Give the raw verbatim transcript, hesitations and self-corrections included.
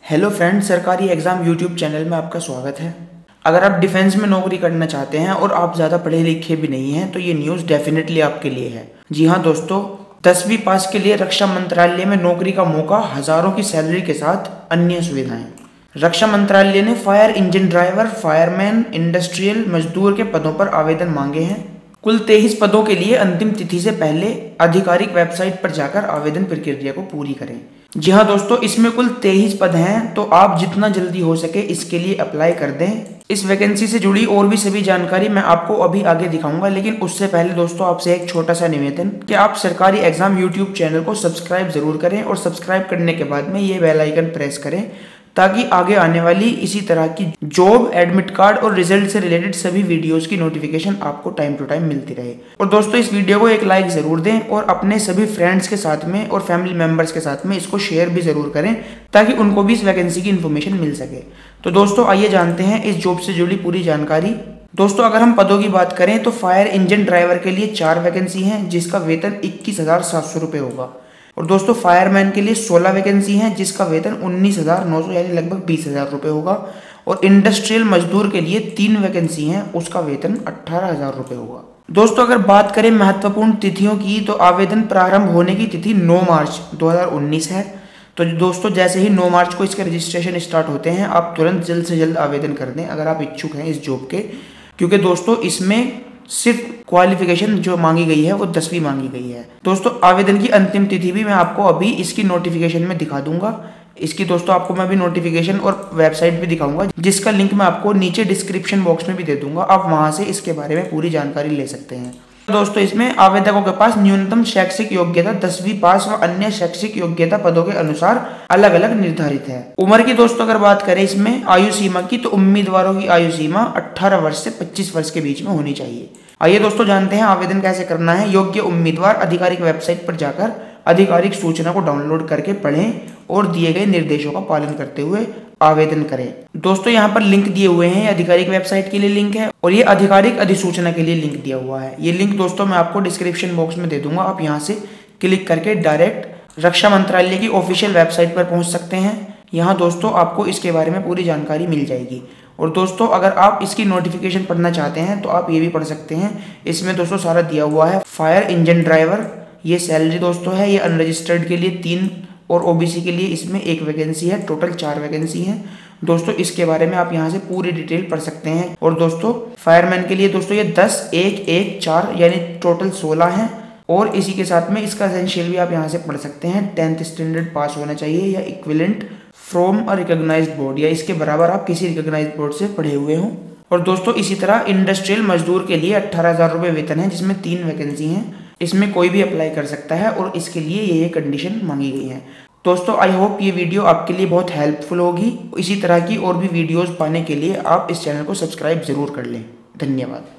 Hello friends, सरकारी exam YouTube channel में आपका स्वागत है। अगर आप डिफेंस में नौकरी करना चाहते हैं और आप ज़्यादा पढ़े लिखे भी नहीं हैं तो ये न्यूज़ डेफिनेटली आपके लिए है। जी हाँ दोस्तों, दसवीं पास के लिए रक्षा मंत्रालय में नौकरी का मौका, हज़ारों की सैलरी के साथ अन्य सुविधाएं। रक्षा मंत्रालय ने fire engine driver, fireman, industrial मजदूर के पदों पर आवेदन मांगे हैं। कुल तेईस पदों के लिए अंतिम तिथि से पहले आधिकारिक वेबसाइट पर जाकर आवेदन प्रक्रिया को पूरी करें। जी हाँ दोस्तों, इसमें कुल तेईस पद हैं, तो आप जितना जल्दी हो सके इसके लिए अप्लाई कर दें। इस वैकेंसी से जुड़ी और भी सभी जानकारी मैं आपको अभी आगे दिखाऊंगा, लेकिन उससे पहले दोस्तों आपसे एक छोटा सा निवेदन कि आप सरकारी एग्जाम यूट्यूब चैनल को सब्सक्राइब जरूर करें और सब्सक्राइब करने के बाद में ये बेल आइकन प्रेस करें ताकि आगे आने वाली इसी तरह की जॉब, एडमिट कार्ड और रिजल्ट से रिलेटेड सभी वीडियोस की नोटिफिकेशन आपको टाइम टू टाइम मिलती रहे। और दोस्तों इस वीडियो को एक लाइक ज़रूर दें और अपने सभी फ्रेंड्स के साथ में और फैमिली मेम्बर्स के साथ में इसको शेयर भी ज़रूर करें ताकि उनको भी इस वैकेंसी की इन्फॉर्मेशन मिल सके। तो दोस्तों आइए जानते हैं इस जॉब से जुड़ी पूरी जानकारी। दोस्तों अगर हम पदों की बात करें तो फायर इंजन ड्राइवर के लिए चार वैकेंसी हैं जिसका वेतन इक्कीस हजार सात सौ रुपये होगा। और दोस्तों फायरमैन के लिए सोलह वैकेंसी हैं जिसका वेतन उन्नीस हजार नौ सौ यानी लगभग बीस हजार रुपये होगा। और इंडस्ट्रियल मजदूर के लिए तीन वैकेंसी हैं, उसका वेतन अट्ठारह हजार रुपये होगा। दोस्तों अगर बात करें महत्वपूर्ण तिथियों की तो आवेदन प्रारंभ होने की तिथि नौ मार्च दो हज़ार उन्नीस है। तो दोस्तों जैसे ही नौ मार्च को इसके रजिस्ट्रेशन स्टार्ट होते हैं आप तुरंत जल्द से जल्द आवेदन कर दें अगर आप इच्छुक हैं इस जॉब के, क्योंकि दोस्तों इसमें सिर्फ क्वालिफिकेशन जो मांगी गई है वो दसवीं मांगी गई है। दोस्तों आवेदन की अंतिम तिथि भी मैं आपको अभी इसकी नोटिफिकेशन में दिखा दूंगा। इसकी दोस्तों आपको मैं अभी नोटिफिकेशन और वेबसाइट भी दिखाऊंगा जिसका लिंक मैं आपको नीचे डिस्क्रिप्शन बॉक्स में भी दे दूंगा, आप वहां से इसके बारे में पूरी जानकारी ले सकते हैं। दोस्तों इसमें आवेदकों के पास न्यूनतम शैक्षिक योग्यता दसवीं पास व अन्य शैक्षिक योग्यता पदों के अनुसार अलग अलग निर्धारित है। उम्र की दोस्तों अगर बात करें इसमें आयु सीमा की तो उम्मीदवारों की आयु सीमा अठारह वर्ष से पच्चीस वर्ष के बीच में होनी चाहिए। आइए दोस्तों जानते हैं आवेदन कैसे करना है। योग्य उम्मीदवार आधिकारिक वेबसाइट पर जाकर आधिकारिक सूचना को डाउनलोड करके पढ़ें और दिए गए निर्देशों का पालन करते हुए आवेदन करें। दोस्तों यहाँ पर लिंक दिए हुए हैं, आधिकारिक वेबसाइट के लिए लिंक है और ये आधिकारिक अधिसूचना के लिए लिंक दिया हुआ है। ये लिंक दोस्तों मैं आपको डिस्क्रिप्शन बॉक्स में दे दूंगा, आप यहाँ से क्लिक करके डायरेक्ट रक्षा मंत्रालय की ऑफिशियल वेबसाइट पर पहुँच सकते हैं। यहाँ दोस्तों आपको इसके बारे में पूरी जानकारी मिल जाएगी। और दोस्तों अगर आप इसकी नोटिफिकेशन पढ़ना चाहते हैं तो आप ये भी पढ़ सकते हैं। इसमें दोस्तों सारा दिया हुआ है। फायर इंजन ड्राइवर ये सैलरी दोस्तों है, ये अनरजिस्टर्ड के लिए तीन और ओबीसी के लिए इसमें एक वैकेंसी है, टोटल चार वैकेंसी हैं। दोस्तों इसके बारे में आप यहाँ से पूरी डिटेल पढ़ सकते हैं। और दोस्तों फायरमैन के लिए दोस्तों ये दस, एक, एक, चार यानी टोटल सोलह हैं। और इसी के साथ में इसका एसेंशियल भी आप यहाँ से पढ़ सकते हैं। टेंथ स्टैंडर्ड पास होना चाहिए या equivalent from a recognised board या इसके बराबर आप किसी रिकॉग्नाइज्ड बोर्ड से पढ़े हुए हों। और दोस्तों इसी तरह इंडस्ट्रियल मजदूर के लिए अट्ठारह हजार रुपये वेतन है जिसमें तीन वैकेंसी हैं। इसमें कोई भी अप्लाई कर सकता है और इसके लिए ये ये कंडीशन मांगी गई है। दोस्तों आई होप ये वीडियो आपके लिए बहुत हेल्पफुल होगी। इसी तरह की और भी वीडियोस पाने के लिए आप इस चैनल को सब्सक्राइब जरूर कर लें। धन्यवाद।